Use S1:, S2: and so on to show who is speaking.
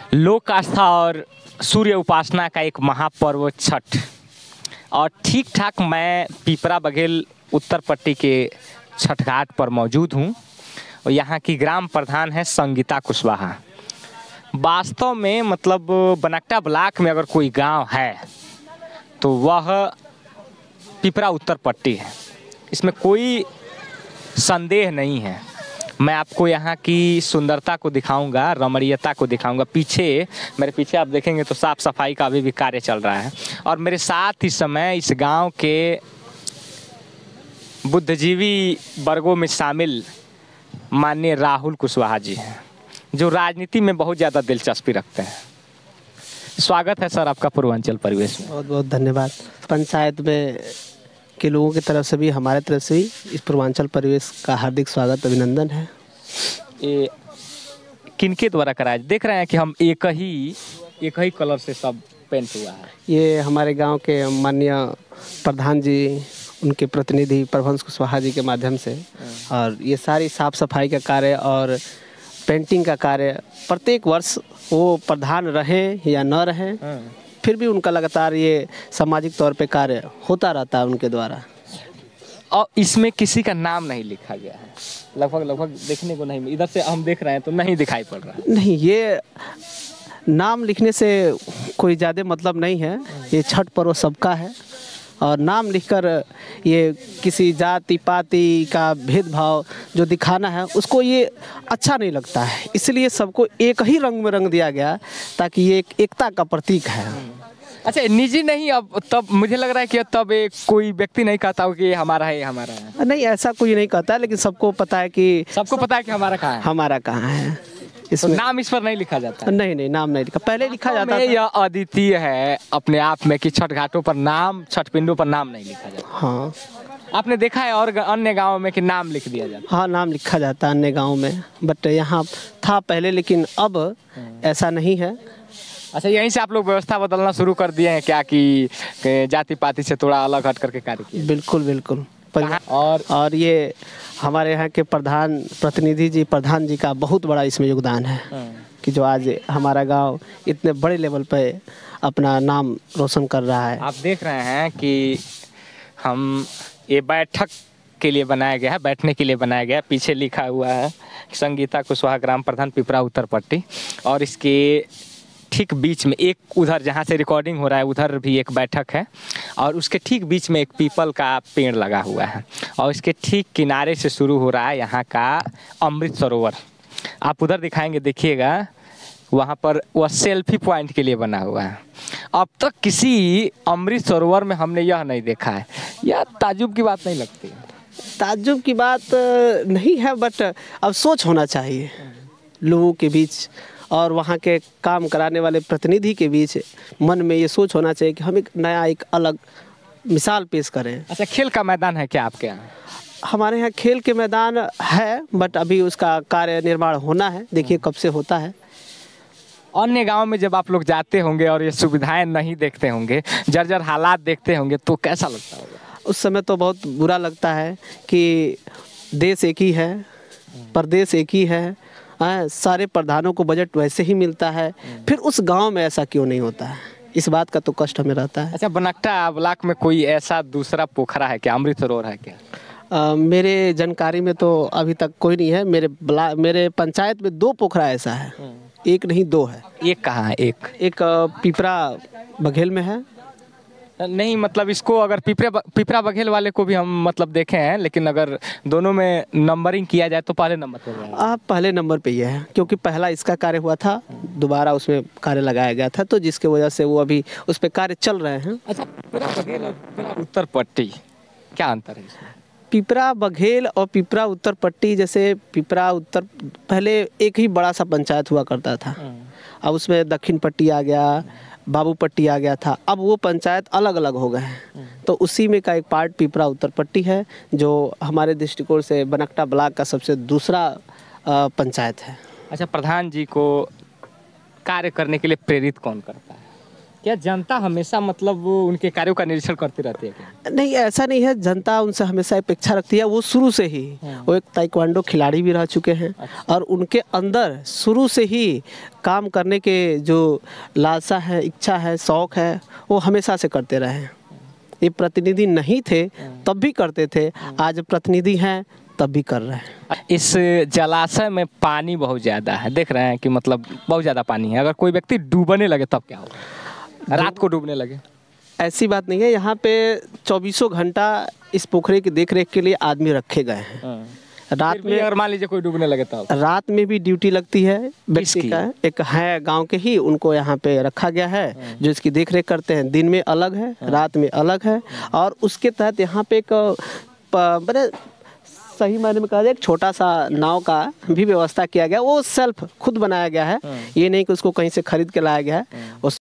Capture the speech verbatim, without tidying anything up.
S1: लोक आस्था और सूर्य उपासना का एक महापर्व छठ। और ठीक ठाक मैं पिपरा बघेल उत्तर पट्टी के छठ घाट पर मौजूद हूँ और यहाँ की ग्राम प्रधान है संगीता कुशवाहा। वास्तव में मतलब बनकटा ब्लॉक में अगर कोई गांव है तो वह पिपरा उत्तर पट्टी है, इसमें कोई संदेह नहीं है। मैं आपको यहाँ की सुंदरता को दिखाऊंगा, रमणीयता को दिखाऊंगा। पीछे मेरे पीछे आप देखेंगे तो साफ़ सफाई का अभी भी कार्य चल रहा है और मेरे साथ इस समय इस गांव के बुद्धिजीवी वर्गों में शामिल माननीय राहुल कुशवाहा जी हैं, जो राजनीति में बहुत ज़्यादा दिलचस्पी रखते हैं। स्वागत है सर आपका पूर्वांचल परिवेश में।
S2: बहुत बहुत धन्यवाद। पंचायत में के लोगों की तरफ से भी हमारे तरफ से भी इस पूर्वांचल परिवेश का हार्दिक स्वागत अभिनंदन है।
S1: ये किनके द्वारा कराया? देख रहे हैं कि हम एक ही एक ही कलर से सब पेंट हुआ है।
S2: ये हमारे गांव के माननीय प्रधान जी, उनके प्रतिनिधि प्रभंस कुशवाहा जी के माध्यम से, और ये सारी साफ सफाई का कार्य और पेंटिंग का कार्य प्रत्येक वर्ष वो प्रधान रहें या न रहें, फिर भी उनका लगातार ये सामाजिक तौर पे कार्य होता रहता है उनके द्वारा।
S1: और इसमें किसी का नाम नहीं लिखा गया है, लगभग लगभग देखने को नहीं, इधर से हम देख रहे हैं तो नहीं दिखाई पड़ रहा है।
S2: नहीं, ये नाम लिखने से कोई ज़्यादा मतलब नहीं है। ये छठ पर्व सबका है और नाम लिखकर ये किसी जाति पाति का भेदभाव जो दिखाना है उसको ये अच्छा नहीं लगता है। इसलिए सबको एक ही रंग में रंग दिया गया ताकि ये एक एकता का प्रतीक है।
S1: अच्छा, निजी नहीं, अब तब मुझे लग रहा है कि तब एक कोई व्यक्ति नहीं कहता हो कि ये हमारा है, ये हमारा है।
S2: नहीं, ऐसा कोई नहीं कहता है, लेकिन सबको पता है कि
S1: सबको पता है कि हमारा कहाँ है,
S2: हमारा कहाँ है।
S1: इसमें तो नाम इस पर नहीं लिखा जाता है।
S2: नहीं नहीं, नाम नहीं लिखा, पहले लिखा जाता था।
S1: यह अद्वितीय है अपने आप में कि छठ घाटों पर नाम, छठ पिंडों पर नाम नहीं लिखा जाता।
S2: हाँ,
S1: आपने देखा है और अन्य गाँव में कि नाम लिख दिया जाता?
S2: हाँ, नाम लिखा जाता है अन्य गाँव में, बट यहाँ था पहले, लेकिन अब ऐसा नहीं है।
S1: अच्छा, यहीं से आप लोग व्यवस्था बदलना शुरू कर दिए हैं क्या कि जाति पाति से थोड़ा अलग हट करके कार्य किया?
S2: बिल्कुल बिल्कुल।
S1: और
S2: और ये हमारे यहाँ के प्रधान प्रतिनिधि जी, प्रधान जी का बहुत बड़ा इसमें योगदान है कि जो आज हमारा गांव इतने बड़े लेवल पे अपना नाम रोशन कर रहा है।
S1: आप देख रहे हैं कि हम ये बैठक के लिए बनाया गया है, बैठने के लिए बनाया गया है। पीछे लिखा हुआ है संगीता कुशवाहा ग्राम प्रधान पिपरा उत्तर पट्टी, और इसके ठीक बीच में एक उधर जहाँ से रिकॉर्डिंग हो रहा है उधर भी एक बैठक है और उसके ठीक बीच में एक पीपल का पेड़ लगा हुआ है और इसके ठीक किनारे से शुरू हो रहा है यहाँ का अमृत सरोवर। आप उधर दिखाएंगे, देखिएगा वहाँ पर वह सेल्फी पॉइंट के लिए बना हुआ है। अब तक किसी अमृत सरोवर में हमने यह नहीं देखा है। यह ताज्जुब की बात नहीं लगती?
S2: ताज्जुब की बात नहीं है, बट अब सोच होना चाहिए लोगों के बीच और वहाँ के काम कराने वाले प्रतिनिधि के बीच मन में ये सोच होना चाहिए कि हम एक नया, एक अलग मिसाल पेश करें।
S1: अच्छा, खेल का मैदान है क्या आपके यहाँ?
S2: हमारे यहाँ खेल के मैदान है, बट अभी उसका कार्य निर्माण होना है, देखिए कब से होता है।
S1: अन्य गांव में जब आप लोग जाते होंगे और ये सुविधाएं नहीं देखते होंगे, जर्जर हालात देखते होंगे, तो कैसा लगता होगा?
S2: उस समय तो बहुत बुरा लगता है कि देश एक ही है, प्रदेश एक ही है, आ, सारे प्रधानों को बजट वैसे ही मिलता है, फिर उस गांव में ऐसा क्यों नहीं होता है? इस बात का तो कष्ट हमें रहता है।
S1: अच्छा, बनकटा ब्लॉक में कोई ऐसा दूसरा पोखरा है क्या, अमृत सरोवर है क्या?
S2: आ, मेरे जानकारी में तो अभी तक कोई नहीं है। मेरे ब्लॉक मेरे पंचायत में दो पोखरा ऐसा है, एक नहीं दो है।
S1: एक कहाँ है? एक
S2: एक पिपरा बघेल में है।
S1: नहीं, मतलब इसको अगर पिपरा पिपरा बघेल वाले को भी हम मतलब देखे हैं, लेकिन अगर दोनों में नंबरिंग किया जाए तो पहले नंबर पे है।
S2: आप पहले नंबर पे ये है क्योंकि पहला इसका कार्य हुआ था, दोबारा उसमें कार्य लगाया गया था, तो जिसके वजह से वो अभी उस पर कार्य चल रहे हैं।
S1: अच्छा, पिपरा बघेल और पिपरा उत्तर पट्टी क्या अंतर है इसमें?
S2: पिपरा बघेल और पिपरा उत्तर पट्टी, जैसे पिपरा उत्तर पहले एक ही बड़ा सा पंचायत हुआ करता था, अब उसमें दक्षिण पट्टी आ गया, बाबू पट्टी आ गया था, अब वो पंचायत अलग अलग हो गए हैं। तो उसी में का एक पार्ट पिपरा उत्तर पट्टी है, जो हमारे दृष्टिकोण से बनकटा ब्लॉक का सबसे दूसरा पंचायत है।
S1: अच्छा, प्रधान जी को कार्य करने के लिए प्रेरित कौन करता है? क्या जनता हमेशा मतलब वो उनके कार्यों का निरीक्षण करती रहती है क्या?
S2: नहीं, ऐसा नहीं है, जनता उनसे हमेशा अपेक्षा रखती है। वो शुरू से ही वो एक ताइक्वांडो खिलाड़ी भी रह चुके हैं और उनके अंदर शुरू से ही काम करने के जो लालसा है, इच्छा है, शौक है, वो हमेशा से करते रहे हैं। ये प्रतिनिधि नहीं थे तब भी करते थे, आज प्रतिनिधि हैं तब भी कर रहे हैं।
S1: इस जलाशय में पानी बहुत ज़्यादा है, देख रहे हैं कि मतलब बहुत ज़्यादा पानी है। अगर कोई व्यक्ति डूबने लगे तब क्या होगा? रात को डूबने लगे?
S2: ऐसी बात नहीं है, यहाँ पे चौबीसों घंटा इस पोखरे की देखरेख के लिए आदमी रखे गए हैं। रात में
S1: अगर मान लीजिए कोई डूबने लगे तब?
S2: रात में भी ड्यूटी लगती है व्यक्ति का, एक है गांव के ही, उनको यहाँ पे रखा गया है जो इसकी देखरेख करते हैं। दिन में अलग है, रात में अलग है। और उसके तहत यहाँ पे एक बड़े सही मायने में कहा जाए एक छोटा सा नाव का भी व्यवस्था किया गया। वो सेल्फ खुद बनाया गया है, ये नहीं कि उसको कहीं से खरीद के लाया गया है। उस